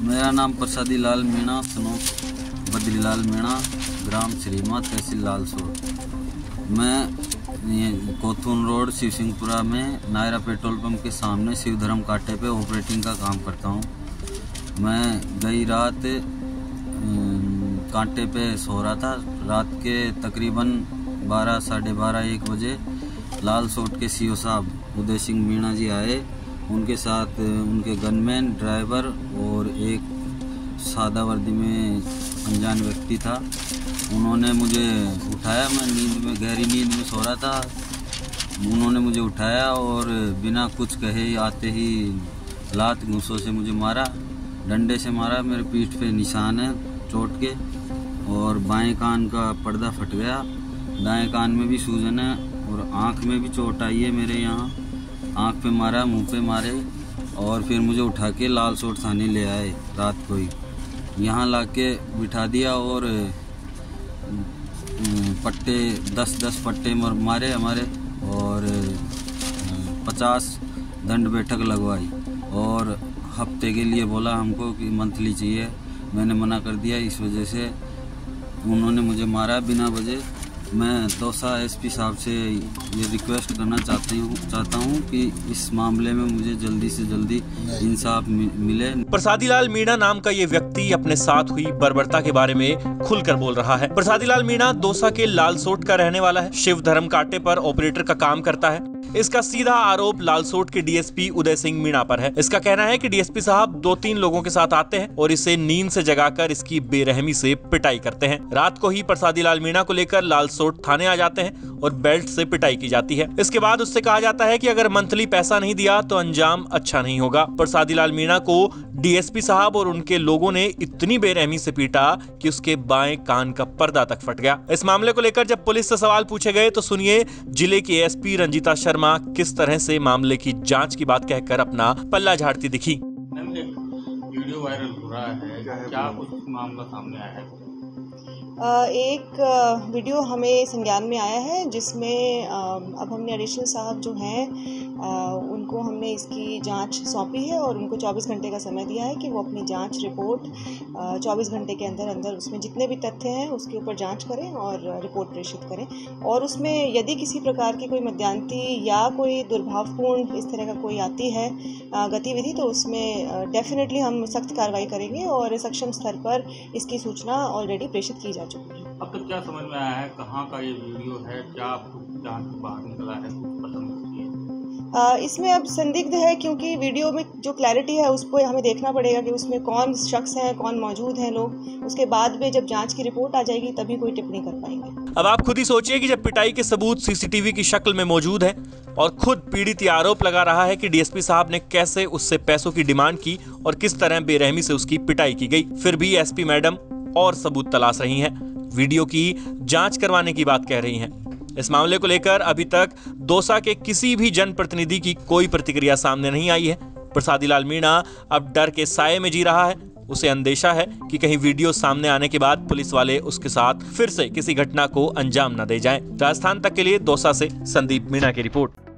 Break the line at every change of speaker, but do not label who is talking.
मेरा नाम प्रसादी लाल मीणा, सनोफ बद्रीलाल मीणा, ग्राम श्रीमा, तहसील लालसोट। मैं कोथून रोड शिवसिंहपुरा में नायरा पेट्रोल पंप के सामने शिवधर्म कांटे पे ऑपरेटिंग का काम करता हूँ। मैं गई रात कांटे पे सो रहा था। रात के तकरीबन 12, साढ़े 12, 1 बजे लालसोट के सीओ साहब उदय सिंह मीणा जी आए। उनके साथ उनके गनमैन, ड्राइवर और एक सादा वर्दी में अनजान व्यक्ति था। उन्होंने मुझे उठाया। मैं नींद में, गहरी नींद में सो रहा था। उन्होंने मुझे उठाया और बिना कुछ कहे आते ही लात घूंसों से मुझे मारा, डंडे से मारा। मेरे पीठ पे निशान है चोट के, और बाएं कान का पर्दा फट गया। दाएं कान में भी सूजन है और आँख में भी चोट आई है। मेरे यहाँ आँख पे मारा, मुंह पे मारे, और फिर मुझे उठा के लालसोट थाने ले आए। रात को ही यहाँ लाके बिठा दिया और पट्टे 10-10 पट्टे मारे हमारे, और 50 दंड बैठक लगवाई, और हफ्ते के लिए बोला हमको कि मंथली चाहिए। मैंने मना कर दिया। इस वजह से उन्होंने मुझे मारा बिना वजह। मैं दौसा एसपी साहब से ये रिक्वेस्ट करना चाहता हूँ कि इस मामले में मुझे जल्दी से जल्दी इंसाफ मिले।
प्रसादी लाल मीणा नाम का ये व्यक्ति अपने साथ हुई बर्बरता के बारे में खुलकर बोल रहा है। प्रसादी लाल मीणा दौसा के लालसोट का रहने वाला है। शिव धर्म कांटे पर ऑपरेटर का काम करता है। इसका सीधा आरोप लालसोट के डीएसपी उदय सिंह मीणा पर है। इसका कहना है कि डीएसपी साहब 2-3 लोगों के साथ आते हैं और इसे नींद से जगाकर इसकी बेरहमी से पिटाई करते हैं। रात को ही प्रसादी लाल मीणा को लेकर लालसोट थाने आ जाते हैं और बेल्ट से पिटाई की जाती है। इसके बाद उससे कहा जाता है कि अगर मंथली पैसा नहीं दिया तो अंजाम अच्छा नहीं होगा। प्रसादी लाल मीणा को डीएसपी साहब और उनके लोगों ने इतनी बेरहमी से पीटा कि उसके बाएं कान का पर्दा तक फट गया। इस मामले को लेकर जब पुलिस से सवाल पूछे गए तो सुनिए जिले की एएसपी रंजीता शर्मा किस तरह से मामले की जांच की बात कहकर अपना पल्ला झाड़ती दिखी।
वीडियो वायरल हो रहा है, क्या कुछ मामला सामने आया है?
एक वीडियो हमें संज्ञान में आया है जिसमें अब हमने एडिशनल साहब जो हैं उनको हमने इसकी जांच सौंपी है और उनको 24 घंटे का समय दिया है कि वो अपनी जांच रिपोर्ट 24 घंटे के अंदर अंदर उसमें जितने भी तथ्य हैं उसके ऊपर जांच करें और रिपोर्ट प्रेषित करें। और उसमें यदि किसी प्रकार की कोई मध्यांती या कोई दुर्भावपूर्ण इस तरह का कोई आती है गतिविधि तो उसमें डेफिनेटली हम सख्त कार्रवाई करेंगे और सक्षम स्तर पर इसकी सूचना ऑलरेडी प्रेषित की जा चुकी है।
अब तक क्या समझ में आया है, कहाँ का ये वीडियो है, क्या जांच बाहर निकला है?
इसमें अब संदिग्ध है क्योंकि वीडियो में जो क्लैरिटी है उस पर हमें देखना पड़ेगा कि उसमें कौन शख्स हैं, कौन मौजूद हैं लोग। उसके बाद में जब जांच की रिपोर्ट आ जाएगी तभी कोई टिप्पणी कर पाएंगे।
अब आप खुद ही सोचिए कि जब पिटाई के सबूत सीसीटीवी की शक्ल में मौजूद है और खुद पीड़ित ये आरोप लगा रहा है कि डीएसपी साहब ने कैसे उससे पैसों की डिमांड की और किस तरह बेरहमी से उसकी पिटाई की गई, फिर भी एसपी मैडम और सबूत तलाश रही हैं, वीडियो की जांच करवाने की बात कह रही हैं। इस मामले को लेकर अभी तक दौसा के किसी भी जनप्रतिनिधि की कोई प्रतिक्रिया सामने नहीं आई है। प्रसादी लाल मीणा अब डर के साए में जी रहा है। उसे अंदेशा है कि कहीं वीडियो सामने आने के बाद पुलिस वाले उसके साथ फिर से किसी घटना को अंजाम न दे जाएं। राजस्थान तक के लिए दौसा से संदीप मीणा की रिपोर्ट।